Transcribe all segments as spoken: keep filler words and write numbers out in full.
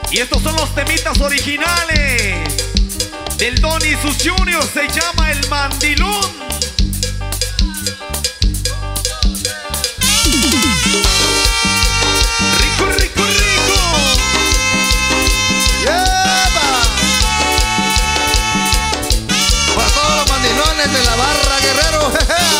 Y estos son los temitas originales del Don y sus Juniors. Se llama El Mandilón. Rico, rico, rico. ¡Lleva! Para todos los mandilones de la barra, Guerrero.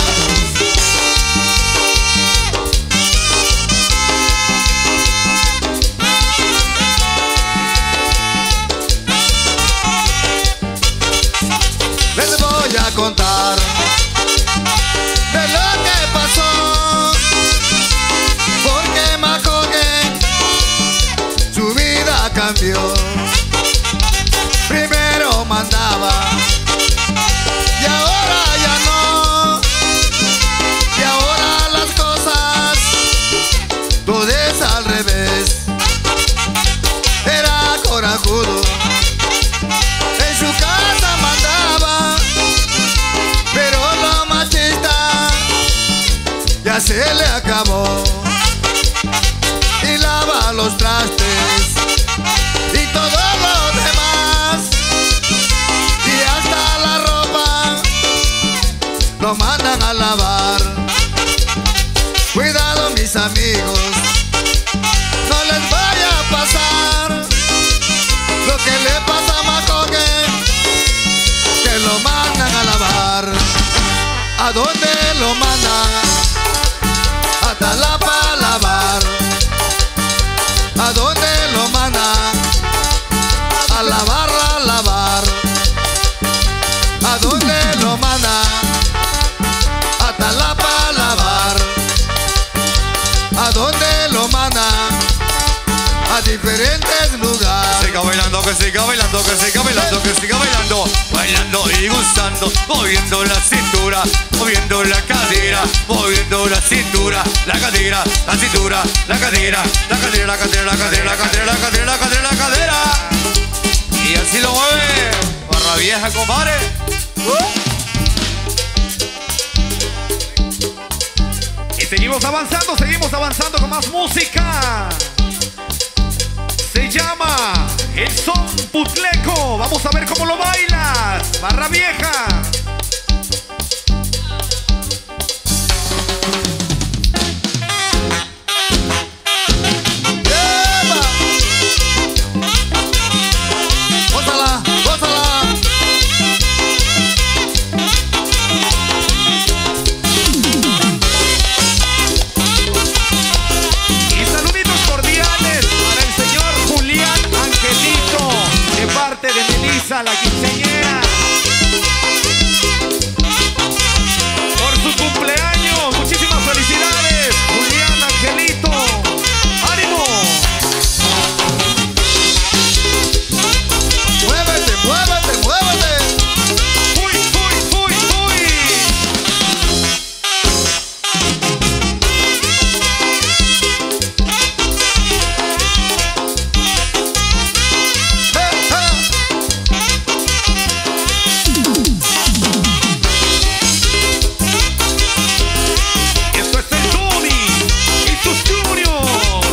Les voy a contar de lo que pasó, porque Macoque su vida cambió. Primero mandaba y ahora ya no, y ahora las cosas todo es al revés. Era corajudo, en su casa mandaba, pero lo machista ya se le acabó. Y lava los trastes y todo lo demás, y hasta la ropa lo mandan a lavar. Cuidado, mis amigos, no les vaya a pasar lo que le pasa a Macoque, que lo mandan a lavar. ¿A dónde lo mandan? A Talapa a lavar. ¿A dónde lo mandan? A la barra a lavar. ¿A dónde lo mandan? A Talapa a lavar. ¿A dónde lo mandan? A diferentes lugares. Siga bailando, que siga bailando, que siga bailando, que siga bailando. Bailando y gustando, moviendo la cintura, moviendo la cadera, moviendo la cintura, la cadera, la cintura, la cadera, la cadera, la cadera, la cadera, la cadera, la cadera, la cadera, la cadera. Y así lo mueve, barra vieja, compadre. Y seguimos avanzando, seguimos avanzando con más música. Se llama El Son Putleco. Vamos a ver cómo lo bailas, barra vieja. ¡Lleva! ¡Gózala, gózala! Y saluditos cordiales para el señor Julián Angelito, de parte de Melissa, la quinceañera, por su cumpleaños. Muchísimas felicidades, Julián Angelito. ¡Ánimo! ¡Muévete, muévete, muévete! ¡Uy, uy, uy, uy! ¡Eh, eh! Esto es el Tony y sus Juniors.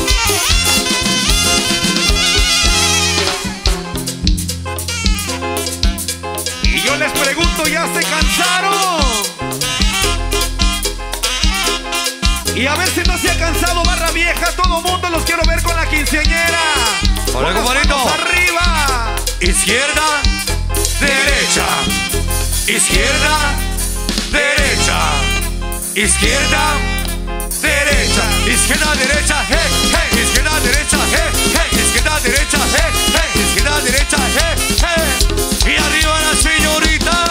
Y yo les pregunto, ¿ya se cansaron? Y a ver si no se ha cansado barra vieja. Todo mundo los quiero ver con la quinceañera. Hola, Con las compadrito. manos arriba. Izquierda, derecha, izquierda, derecha, izquierda, derecha, izquierda, derecha, hey, hey, izquierda, derecha, hey, hey, izquierda, derecha, hey, hey, izquierda, derecha, hey, hey, y arriba la señorita.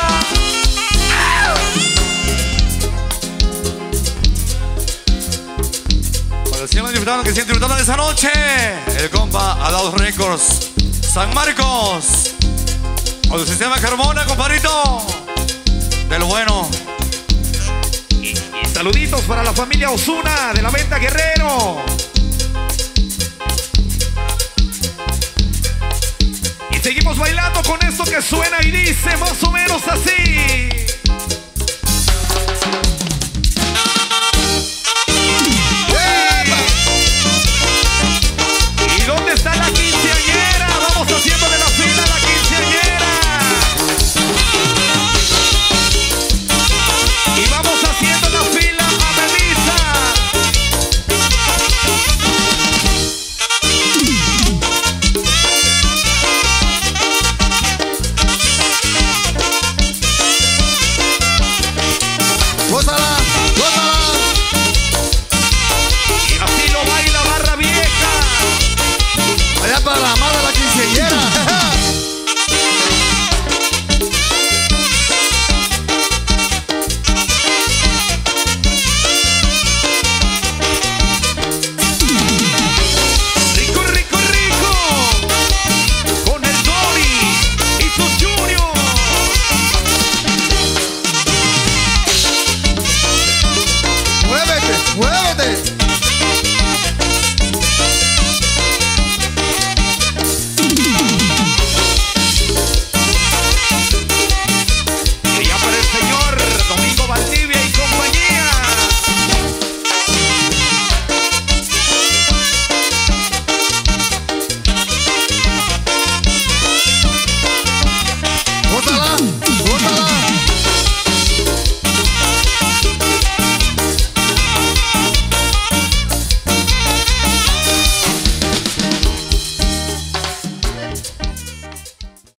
Para el señor disfrutando que siente disfrutando de esa noche, el compa Adaos Records, San Marcos, con el sistema Carmona, compadrito, de lo bueno. Y, y saluditos para la familia Osuna de la Venta Guerrero. Y seguimos bailando con esto que suena y dice más o menos así.